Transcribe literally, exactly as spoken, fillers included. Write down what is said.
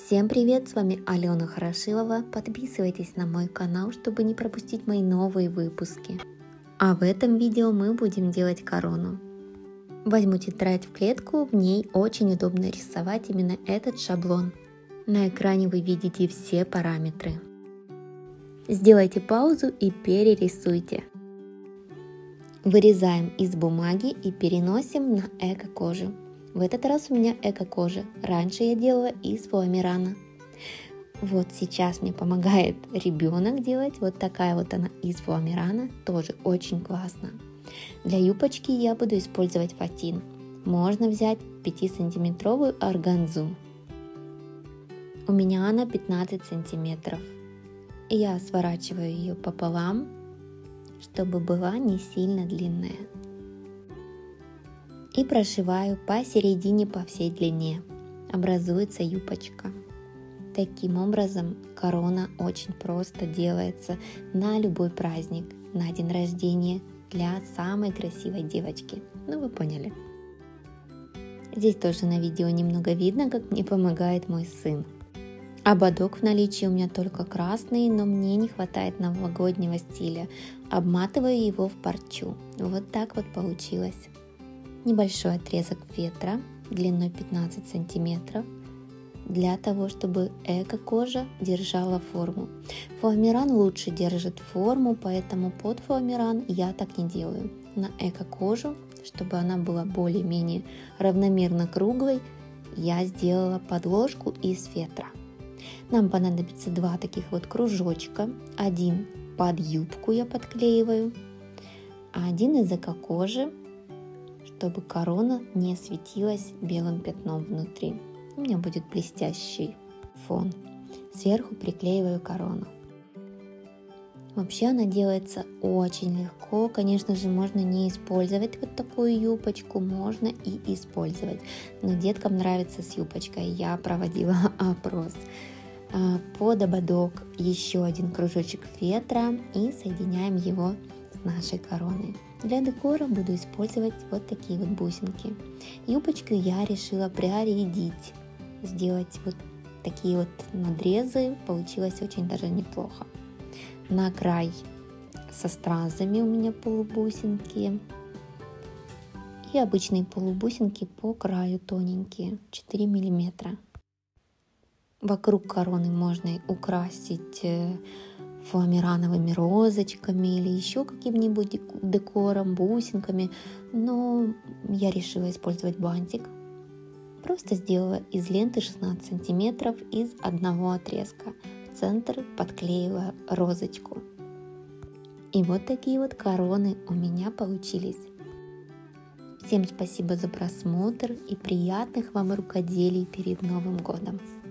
Всем привет, с вами Алена Хорошилова. Подписывайтесь на мой канал, чтобы не пропустить мои новые выпуски. А в этом видео мы будем делать корону. Возьму тетрадь в клетку, в ней очень удобно рисовать именно этот шаблон. На экране вы видите все параметры. Сделайте паузу и перерисуйте. Вырезаем из бумаги и переносим на эко-кожу. В этот раз у меня эко-кожа. Раньше я делала из фоамирана. Вот сейчас мне помогает ребенок делать. Вот такая вот она из фоамирана. Тоже очень классно. Для юбочки я буду использовать фатин. Можно взять пятисантиметровую органзу. У меня она пятнадцать сантиметров. Я сворачиваю ее пополам, чтобы была не сильно длинная. И прошиваю посередине по всей длине. Образуется юбочка. Таким образом, корона очень просто делается на любой праздник, на день рождения для самой красивой девочки. Ну, вы поняли. Здесь тоже на видео немного видно, как мне помогает мой сын. Ободок в наличии у меня только красный, но мне не хватает новогоднего стиля. Обматываю его в парчу. Вот так вот получилось. Небольшой отрезок фетра длиной пятнадцать сантиметров для того, чтобы эко-кожа держала форму. Фоамиран лучше держит форму, поэтому под фоамиран я так не делаю. На эко-кожу, чтобы она была более-менее равномерно круглой, я сделала подложку из фетра. Нам понадобится два таких вот кружочка. Один под юбку я подклеиваю, а один из эко-кожи, чтобы корона не светилась белым пятном внутри. У меня будет блестящий фон. Сверху приклеиваю корону. Вообще она делается очень легко. Конечно же, можно не использовать вот такую юбочку, можно и использовать. Но деткам нравится с юбочкой. Я проводила опрос. Под ободок еще один кружочек фетра и соединяем его с нашей короной. Для декора буду использовать вот такие вот бусинки. Юбочку я решила приоредить, сделать вот такие вот надрезы, получилось очень даже неплохо. На край со стразами у меня полубусинки и обычные полубусинки по краю тоненькие, четыре миллиметра. Вокруг короны можно украсить фоамирановыми розочками или еще каким-нибудь декором, бусинками, но я решила использовать бантик. Просто сделала из ленты шестнадцать сантиметров из одного отрезка. В центр подклеила розочку. И вот такие вот короны у меня получились. Всем спасибо за просмотр и приятных вам рукоделий перед Новым годом!